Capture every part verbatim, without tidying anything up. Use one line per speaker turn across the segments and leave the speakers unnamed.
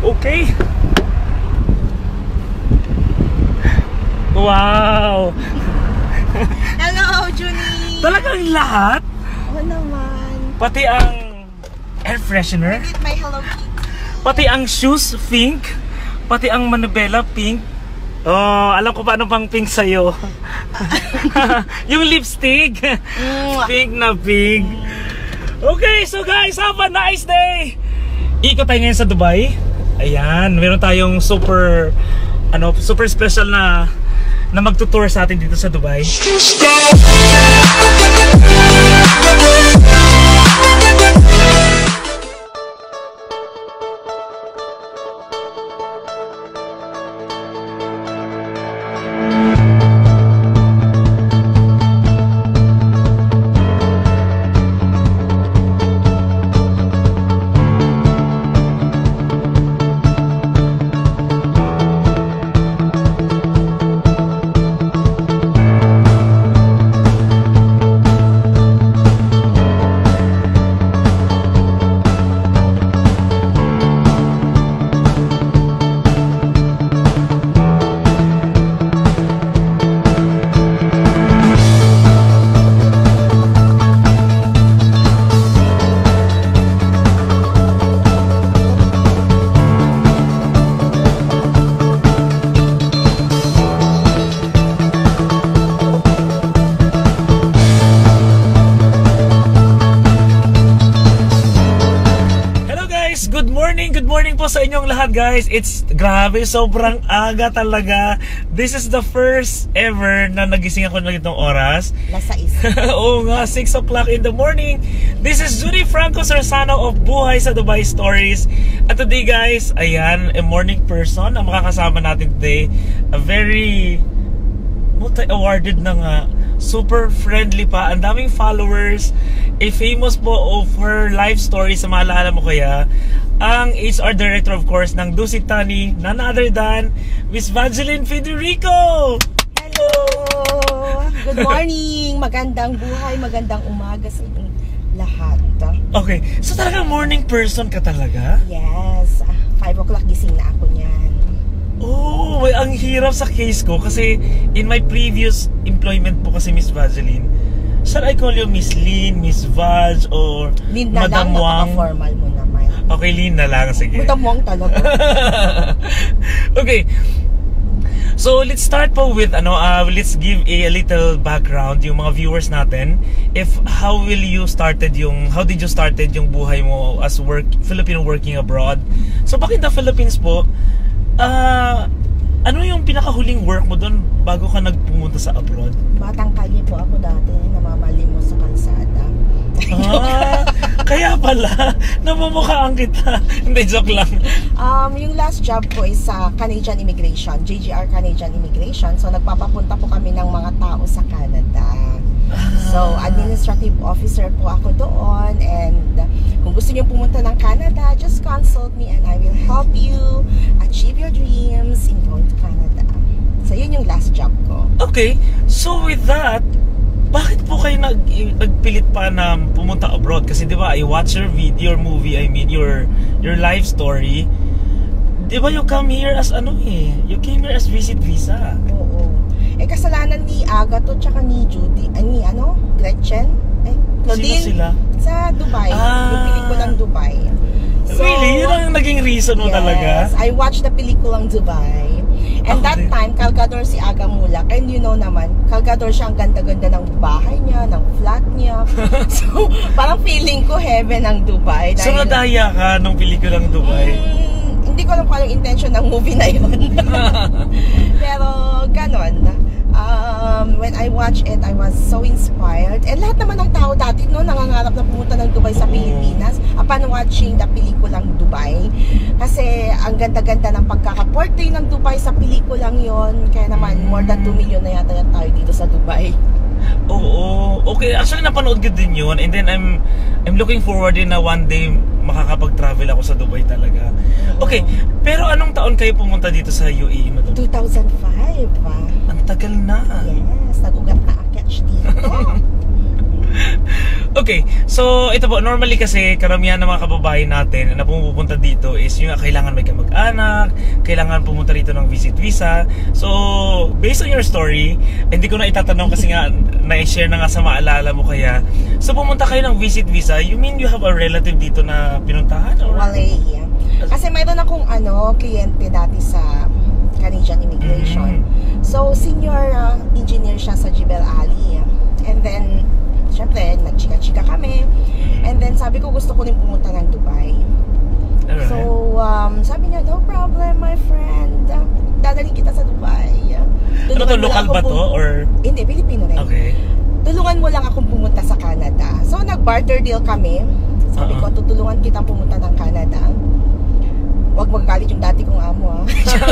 Okay. Wow.
Hello, Junie.
Talagang lahat?
Oo naman.
Pati ang air freshener.
I need my Hello Kitty.
Pati ang shoes, pink. Pati ang manubela, pink. Oh, alam ko paano pang pink sa'yo. Yung lipstick. Pink na pink. Okay, so guys, have a nice day. Ikot tayo ngayon sa Dubai. Ayan, meron tayong super, ano, super special na na magtutour sa atin dito sa Dubai. Good morning, good morning po sa inyong lahat guys. It's grabe, sobrang aga talaga. This is the first ever na nagising ako ng itong oras.
Lasa is.
Oo nga, six o'clock in the morning. This is Judy Franco Sarsano of Buhay sa Dubai Stories. At today guys, ayan, a morning person ang makakasama natin today. A very multi-awarded na nga. Super friendly pa, ang daming followers. A famous po of her life story, sa maalala mo kaya, ang H R director of course ng Dusitani, none other than Miss VAGELYN Federico.
Hello! Good morning! Magandang buhay, magandang umaga sa inyong lahat.
Okay, so talagang morning person ka talaga?
Yes, five o'clock gising na ako niyan.
Oh, may ang hirap sa case ko kasi in my previous employment po kasi Miss VAGELYN, shall I call you Miss Lynn, Miss Vag, or
Lynn na
Madam
lang,
Wang?
formal mo naman.
Okay, Lynn na lang, sige.
Madam Wang talaga.
Okay, so let's start po with ano, uh, let's give a, a little background yung mga viewers natin. If how will you started yung, how did you started yung buhay mo as work Filipino working abroad? So bakit the Philippines po? Ah, uh, ano yung pinakahuling work mo doon bago ka nagpumunta sa abroad?
Batang kalye po ako dati, namamalimos sa kalsada.
Ah, kaya pala, namamukhaan kita. Hindi, joke lang.
Um, yung last job ko is sa Canadian Immigration, J G R Canadian Immigration. So nagpapapunta po kami ng mga tao sa Canada. So administrative officer po ako doon, and kung gusto niyo pumunta ng Canada, just consult me and I will help you achieve your dreams in going to Canada. So yun yung last job ko.
Okay, so with that, bakit po kayo nag, nagpilit pa na pumunta abroad? Kasi di ba, I watch your video, your movie, I mean, your your life story. Di ba you come here as ano eh? You came here as visit visa.
Oo. Eh, kasalanan ni Agato tsaka ni Judy, eh, ni ano? Gretchen? Eh, Claudine?
Sino sila?
Sa Dubai.
Ah.
Yung pelikulang Dubai. So,
really? Yun ang naging reason mo
yes,
talaga?
I watched the pelikulang Dubai. And
Ako
that
din.
time, Calgador si Aga Mulak. And you know naman, Calgador siya, ang ganda-ganda ng bahay niya, ng flat niya. So, parang feeling ko heaven ang Dubai.
So,
Dahil,
nadaya ka nung pelikulang Dubai?
Mm, hindi ko alam kung anong intention ng movie na yun. Pero, ganon. Um, when I watched it, I was so inspired. And lahat naman ng tao dati no, nangangarap na pumunta ng Dubai sa Pilipinas upon watching the pelikulang Dubai. Kasi ang ganda-ganda ng pagkakaportray ng Dubai sa pelikulang yon. Kaya naman, more than two million na yata yan tayo dito sa Dubai.
Oo, okay. Actually, napanood ko din yun. And then, I'm I'm looking forward din na one day makakapag-travel ako sa Dubai talaga. Okay, pero anong taon kayo pumunta dito sa U A E mo doon?
two thousand five.
Ang tagal na.
Yes, nag-ugat na aketch dito.
Okay, so ito po, normally kasi karamihan ng mga kababayan natin na pumupunta dito is yung kailangan may kamag-anak, kailangan pumunta rito ng visit visa. So, based on your story, hindi ko na itatanong kasi nga na-share na nga sa maalala mo kaya. So, pumunta kayo ng visit visa, you mean you have a relative dito na pinuntahan? Or?
Well, eh, yeah. Kasi mayroon akong ano, kliyente dati sa Canadian Immigration. Mm-hmm. So, senior uh, engineer siya sa Jebel Ali. And then, syempre, nagchika-chika kami. And then, sabi ko, gusto ko rin pumunta ng Dubai.
Alright.
So, um, sabi niya, no problem, my friend. Dadaling kita sa Dubai.
Ano to, local ba to? Or?
Hindi, Pilipino rin.
Okay.
Tulungan mo lang akong pumunta sa Canada. So, nag-barter deal kami. Sabi uh-huh. ko, tutulungan kita pumunta ng Canada. Huwag magagalit yung dati kong amo, ha?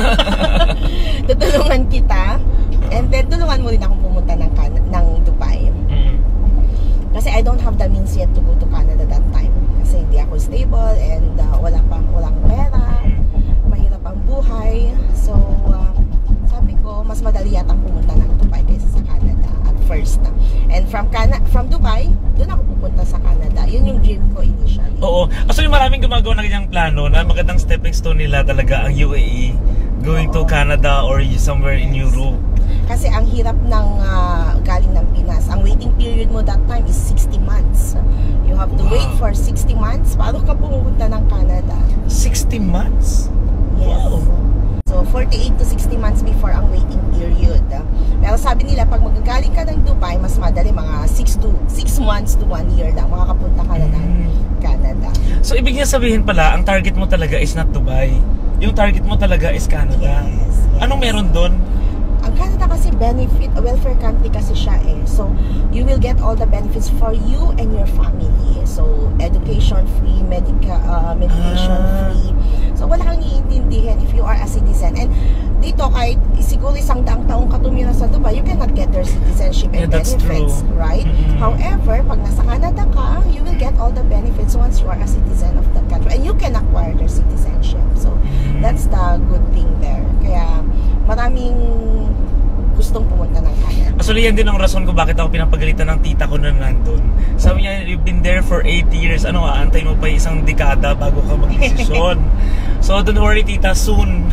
Tutulungan kita. And then, tulungan mo rin akong pumunta ng, ng Dubai.
Mm-hmm.
Kasi I don't have the means yet to go to Canada that time. Kasi hindi ako stable and uh, wala pa walang pera. Mahirap ang buhay. So, uh, sabi ko, mas madali yatang pumunta ng Dubai kaysa sa Canada at first. And from Cana from Dubai, doon ako pupunta sa Canada. Yun yung dream ko initially. Oo.
Actually, maraming gumagawa ng ganyang plano na magandang stepping stone nila talaga ang U A E. Going Oo. to Canada or somewhere in Europe.
Kasi ang hirap ng uh, galing ng Pinas. Ang waiting period mo that time is sixty months. You have to wow. wait for sixty months bago ka pumunta ng Canada.
sixty months?
Yes. Wow. So, forty-eight to sixty months before ang waiting period. Pero sabi nila, pag magagaling ka ng Dubai, mas madali mga six months to one year lang. Makakapunta ka na ng mm. Canada.
So, ibig niya sabihin pala, ang target mo talaga is not Dubai. Yung target mo talaga is Canada.
Yes, yes.
Anong meron doon?
Ang Canada kasi benefit, welfare country kasi siya eh. So, you will get all the benefits for you and your family. So, education free, medica, uh, medication ah. free. So, wala kang iintindihin if you are a citizen. And dito, kahit siguro isang daang taong ka tumira sa Dubai, you cannot get their citizenship and yeah, benefits, true. right? Mm-hmm. However, pag nasa Canada ka, you will get all the benefits once you are a citizen of that country. And you can acquire their citizenship. So, mm-hmm. that's the good thing there. Kaya, maraming gustong pumunta ng Canada.
Actually, yan din ang rason ko bakit ako pinapagalitan ng tita ko na nandun. Sabi niya, you've been there for eight years. Ano, aantay mo pa isang dekada bago ka mag-desisyon. So, don't worry, tita, soon.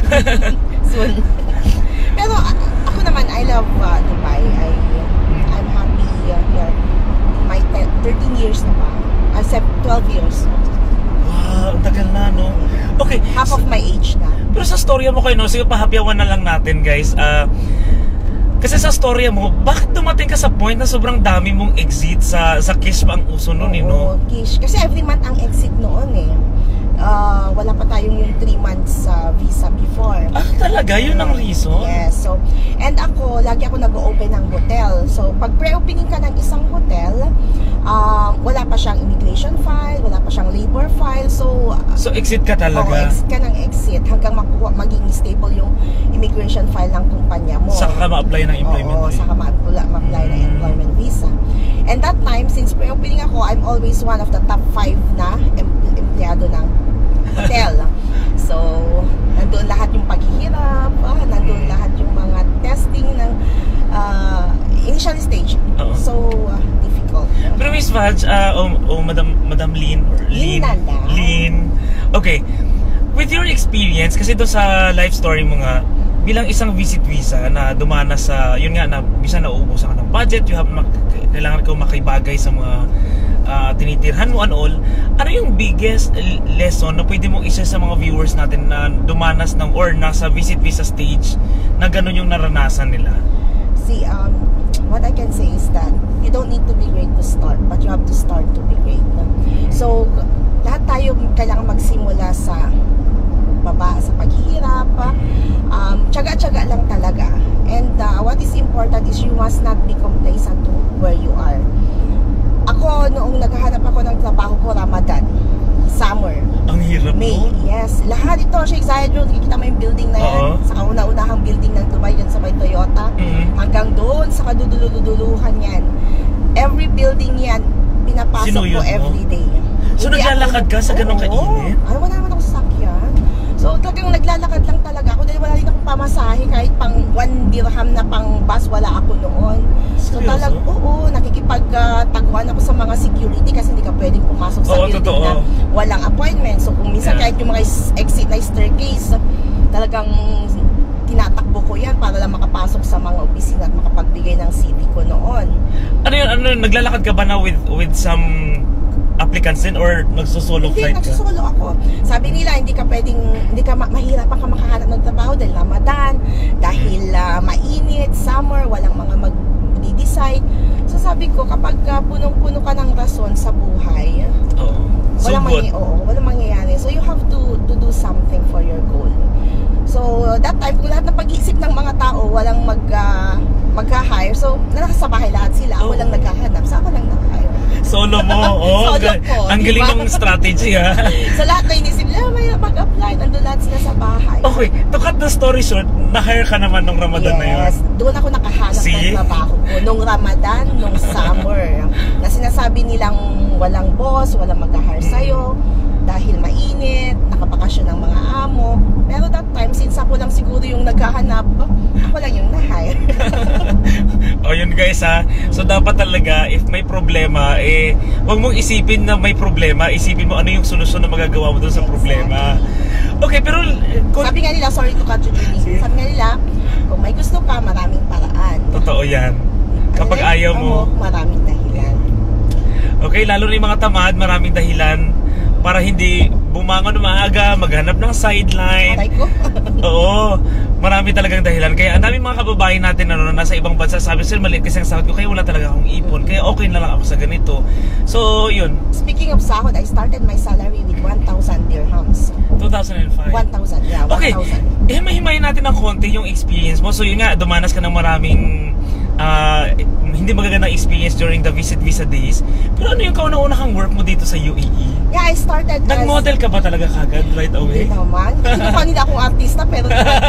Soon. Pero ako naman, I love uh, Dubai. I, I'm happy uh, here. In my thirteen years na ba? I said twelve years.
Wow, ang tagal na, no? Okay.
Half
so,
of my age na.
Pero sa storya mo kayo, no? Sige, pahapyawan na lang natin, guys. Uh, kasi sa storya mo, bakit dumating ka sa point na sobrang dami mong exit sa sa Kish pa ang uso noon, eh, no?
Kish. Kasi every month ang exit noon, eh. Uh, wala pa tayong yung three months uh, visa before.
Ah, talaga? Yun ang reason?
Yes. So, and ako, lagi ako nag-open ng hotel. So, pag pre-opening ka ng isang hotel, uh, wala pa siyang immigration file, wala pa siyang labor file. So, uh,
so exit ka talaga?
Oo, exit ka ng exit hanggang makuha, maging stable yung immigration file ng kumpanya mo.
Saka ka ma-apply ng employment
Oo,
visa?
saka ma-apply ng employment visa. And that time, since pre-opening ako, I'm always one of the top five na em empleyado ng hotel. So, nandun lahat yung paghihirap, ah, nandun lahat yung mga testing ng uh, initial stage. Uh-huh. So, uh, difficult.
Pero Miss Vag, uh, o oh, oh, Madam, Madam Lynn, or Lynn, Lynn, okay, with your experience, kasi doon sa life story mo nga, bilang isang visit visa na dumana sa, yun nga, na bisa nauubusan ka ng budget, you have, kailangan ka makibagay sa mga Uh, tinitirhan mo and all, ano yung biggest lesson na pwede mong isa sa mga viewers natin na dumanas ng or nasa visit visa stage na ganun yung naranasan nila?
See, um, what I can say is that you don't need to be great to start, but you have to start to be great. So, lahat tayo kailangan magsimula sa baba, sa paghihirap. Um, tsaga-tsaga lang talaga. And uh, what is important is you must not be complacent to where you are. Ako, noong naghahanap ako ng trabaho ko, Ramadan, summer.
Ang hirap
May,
mo?
Yes. Lahat ito, Sheikh Zayed Road, nakikita mo yung building na yan. Uh-huh. Sa kauna-unahang building ng Dubai, dyan sa may Toyota. Mm-hmm. Hanggang doon, sa kaduduluduluhan yan. Every building yan, pinapasok ko everyday.
So, hindi naglalakad ka sa ganong kainit?
Ano, wala naman ako sasakyan. So, talagang naglalakad lang talaga ako dahil wala rin akong pamasahe kahit pang one dirham na pang bus, wala ako noon. So
Seryoso?
talag, oo, nakikipagtaguan ako sa mga security kasi hindi ka pwedeng pumasok sa
Oo,
building
totoo.
na walang appointment. So kung minsan
Yeah.
kahit yung mga exit na staircase, talagang tinatakbo ko yan para lang makapasok sa mga opisina at makapagbigay ng C V ko noon.
Ano yun, ano yun, naglalakad ka ba na with, with some applicants din or nagsusolo
Hindi,
flight ka?
nagsusolo ako. Sabi nila, hindi ka pwedeng, hindi ka ma mahirapan ka makahanap ng trabaho dahil Ramadan, dahil uh, mainit, summer, walang mga mag-decide. So sabi ko, kapag uh, punong-puno ka ng rason sa buhay,
Oo.
walang,
Sugod.
mangy oo, walang mangyayari. So you have to, to do something for your goal. So that time, kung lahat ng pag-iisip ng mga tao, walang mag, uh, magka-hire. So nasa bahay lahat sila, ako
Oo.
lang naghahanap. So ako lang nag-hire.
Solo mo, oh,
Solo ko,
ang galing
diba?
ng strategy ha.
So lahat na inisip nila, may mag-apply, nandun lahat sila sa bahay.
Okay, to cut the story short, na-hire ka naman nung Ramadan na yun.
Yes, doon ako nakahanap
See?
ng trabaho ko. Nung Ramadan, nung summer. Na sinasabi nilang walang boss, walang mag-hire sa'yo, dahil mainit, nakabakasyon ng mga amo. Pero that time, since ako lang siguro yung naghahanap, ako lang yung na-hire.
O yun guys ha, so dapat talaga if may problema, eh, wag mong isipin na may problema, isipin mo ano yung solusyon na magagawa mo doon sa problema. Okay, pero kung...
Sabi nga nila, sorry to cut you, Julie. Sabi nga nila, kung may gusto ka, maraming paraan.
Totoo yan. Kapag
Ano,
ayaw mo,
maraming dahilan.
okay, lalo na yung mga tamad, maraming dahilan para hindi bumangon maaga, maghanap ng sideline.
Patay ko.
Oo, marami talagang dahilan. Kaya ang daming mga kababayan natin na ano, nasa ibang bansa, sabi, sir, maliit kasi ang sahod ko, kaya wala talaga akong ipon. Kaya okay na lang ako sa ganito. So, yun.
Speaking of sahod, I started my salary with one thousand dirhams.
two thousand five.
one thousand, yeah,
Okay,
one thousand.
eh, mahimayin natin ng konti yung experience mo. So, yun nga, dumanas ka ng maraming uh, hindi magagandang experience during the visit visa days. Pero ano yung kauna-una kang work mo dito sa U A E?
Yeah, I started as...
Nag-model ka ba talaga kagad right away?
Hindi naman. Hindi pa nila akong artista, pero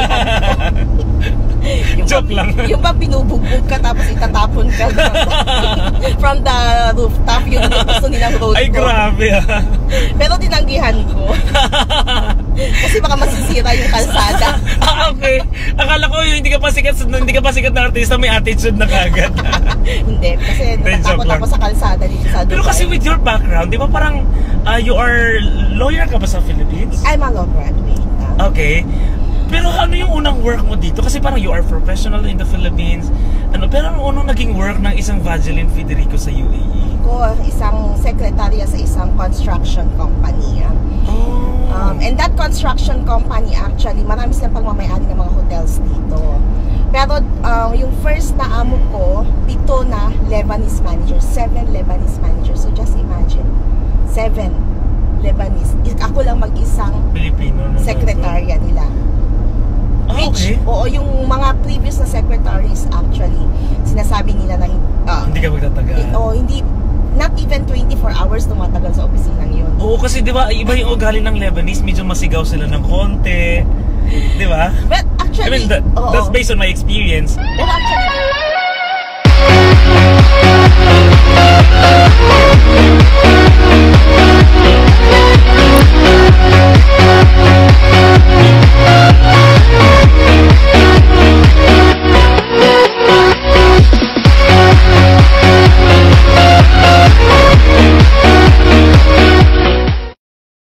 yung
Joke
ba,
lang.
Yung ba binubugbog ka tapos itatapon ka from the rooftop, yung gusto nilang road
Ay,
ko.
grabe ah.
Pero tinanggihan ko. Kasi baka masisira yung kalsada.
Ah, okay. Akala ko yung hindi ka pa sikat, hindi ka pa sikat na artista, may attitude na kagad.
Hindi, kasi
Hindi,
natakot
joke lang.
ako sa kalsada dito sa Dubai.
Pero kasi with your background, di ba parang uh, you are lawyer ka ba sa Philippines?
I'm a law graduate. ah.
Okay. Pero ano yung unang work mo dito? Kasi parang you are professional in the Philippines. Ano, pero ano unang naging work ng isang VAGELYN Federico sa U A E?
Ko, isang sekretarya sa isang construction company. ah.
Oh.
Um, and that construction company actually, marami silang pagmamayari ng mga hotels dito. Pero um, yung first na amo ko, pito na Lebanese manager, seven Lebanese managers. So just imagine, seven Lebanese. Ako lang mag-isang
Filipino. No?
sekretarya nila.
Ah,
Which,
okay.
oo, yung mga previous na secretaries actually, sinasabi nila na uh,
Hindi ka magtatagal.
oh, hindi, not even twenty-four hours tumatagal sa opisina yun.
Oo, kasi di ba iba yung ugali ng Lebanese, medyo masigaw sila ng konti. Di ba?
But
I
actually,
mean, that,
oo.
that's based on my experience.
Pero actually,